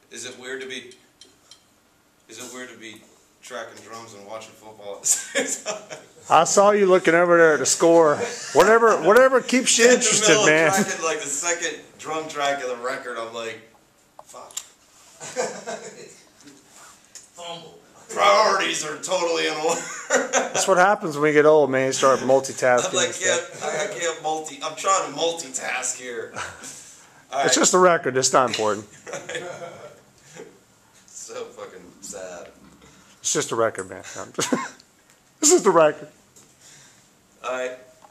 Is it weird to be tracking drums and watching football at the same time? I saw you looking over there at the score. Whatever keeps you interested, in the middle man. Of tracking, like the second drum track of the record, I'm like, fuck. Fumble. Priorities are totally in order. That's what happens when you get old, man. You start multitasking. I'm like, I can't I'm trying to multitask here. Right. It's just a record. It's not important. So fucking sad. It's just a record, man. This is the record. All right.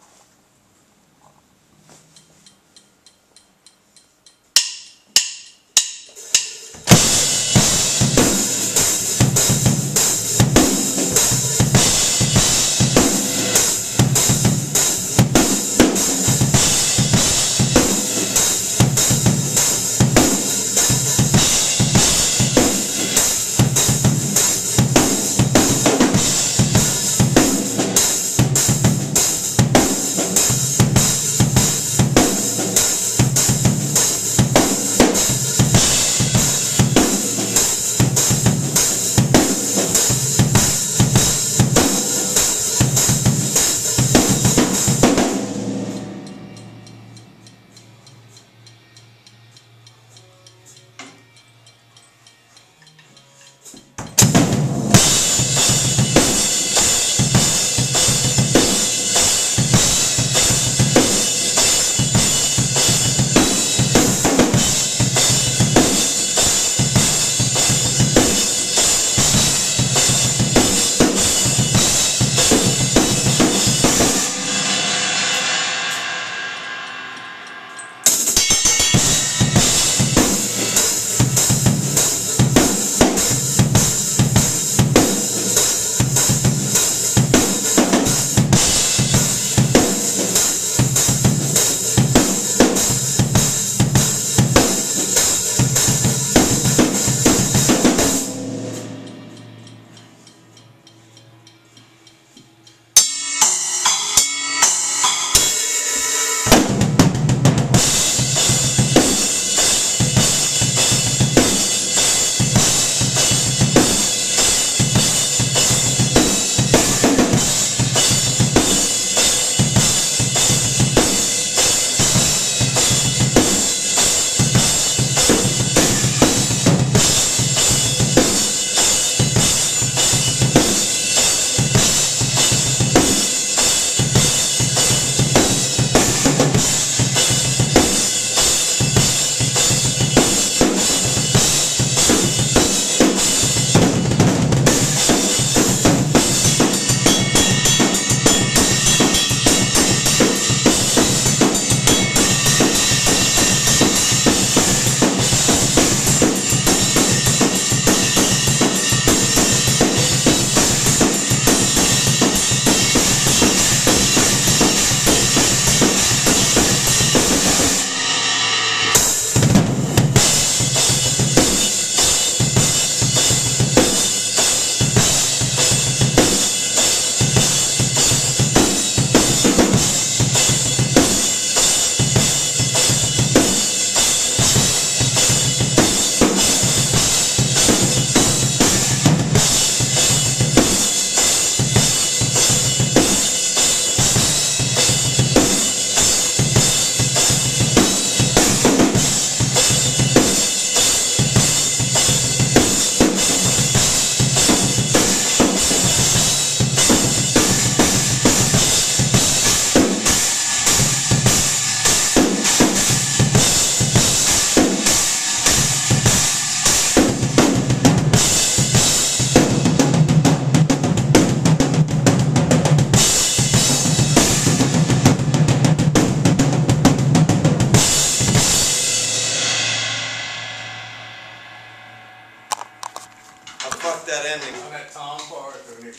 that ending. On that Tom part.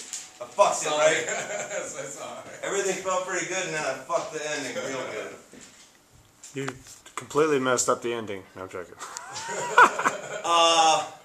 I fucked it, right? That's all right. Everything felt pretty good, and then I fucked the ending real good. You completely messed up the ending. No, I'm joking.